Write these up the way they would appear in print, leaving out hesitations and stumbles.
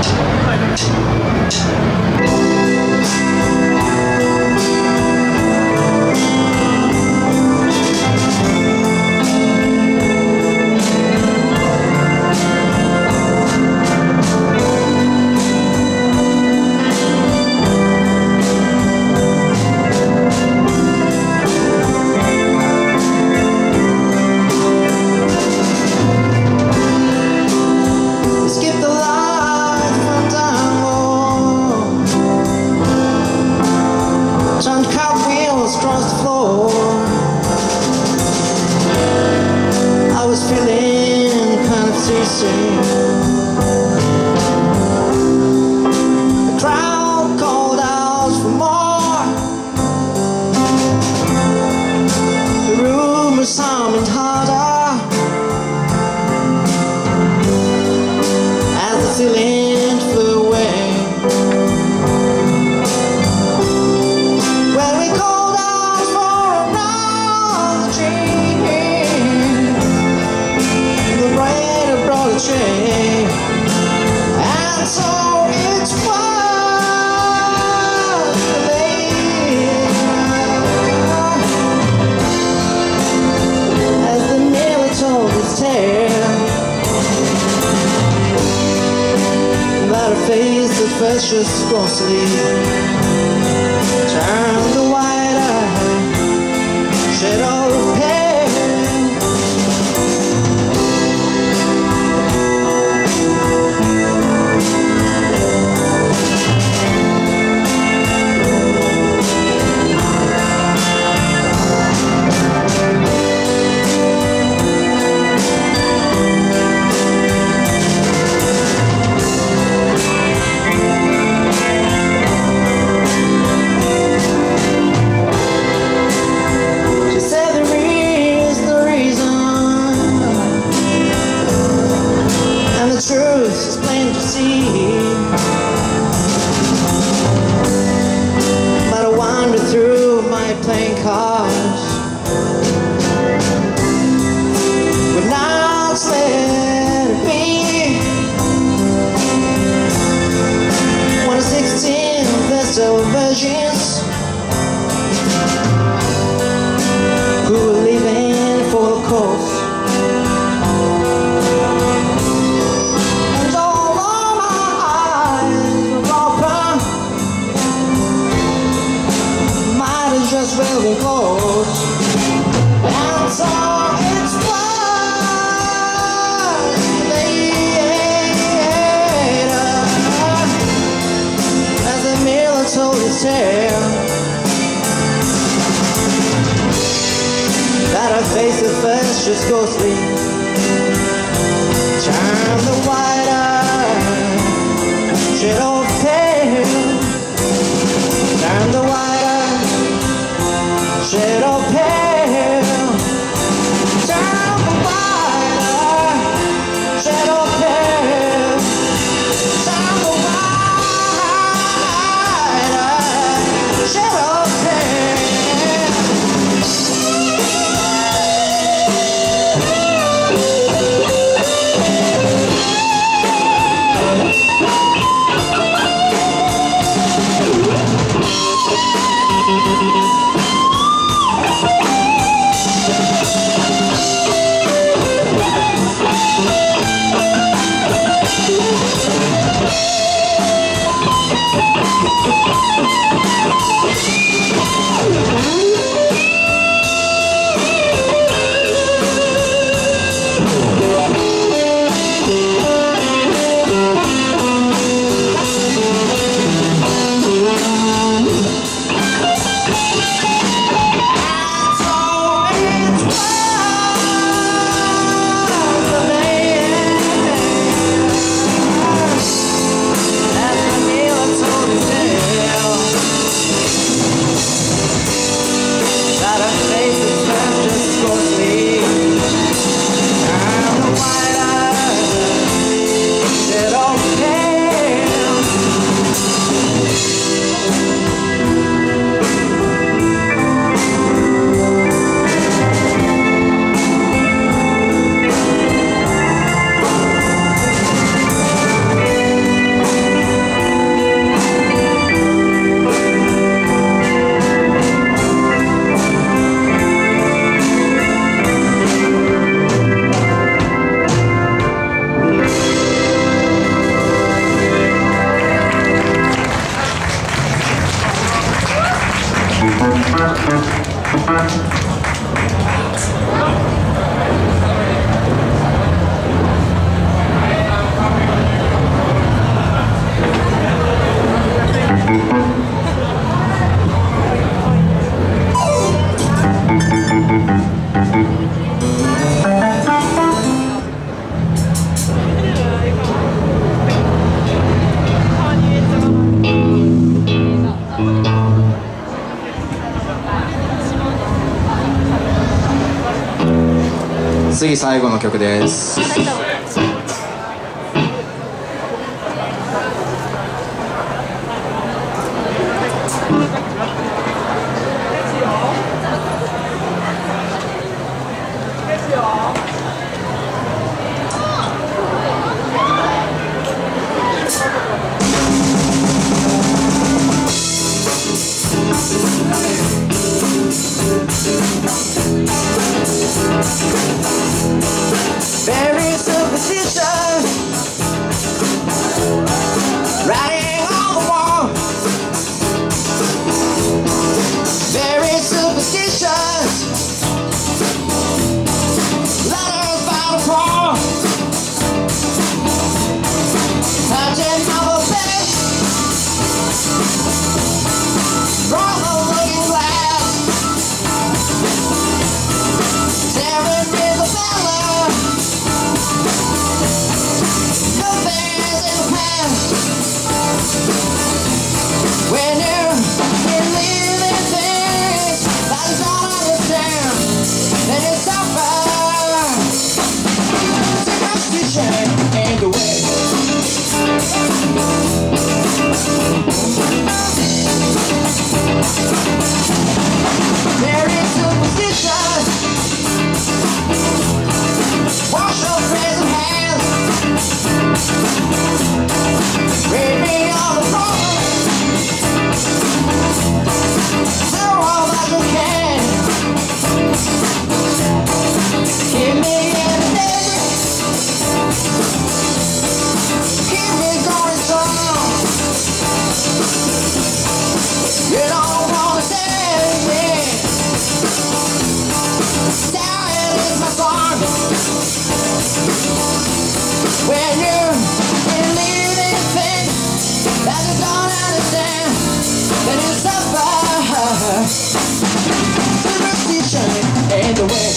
The crowd called out for more. The room was humming harder as the ceiling flew away. When we called out for another dream, the rain brought a change. And so it was as the mirror told its tale, about a face at first just ghostly, turned the white eye, shadow pale. The truth is plain to see, but I wander through my playing cards would not let it be. One of 16 Vestal virgins who were leaving for the coast. Just very close, and so it's was later as the mirror told its tale, that her face at first just ghostly, turned the white eye, shadow pale, turned the white eye, shadow pale, turn the white eye, shadow pale, turn the white eye, shadow pale. 最後の曲です。 Very superstitious, writing on the wall. Very superstitious, letters by the fall. Touching my bed, from the looking glass, staring in the cellar. Nothing's in the past. When you're living things that you don't understand, then you suffer. Superstition ain't the way. There is superstition. Wash your present hands. Read me on the phone. Do all that you can. Keep me in the day. Keep me going strong. You don't wanna stand me. Dying is my song. When you're believing things that you don't understand, then you suffer. Superstition ain't the way.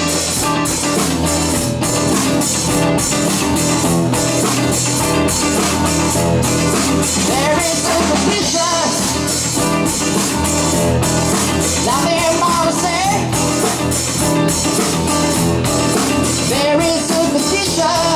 There is superstition, nothing more to say. There is superstition.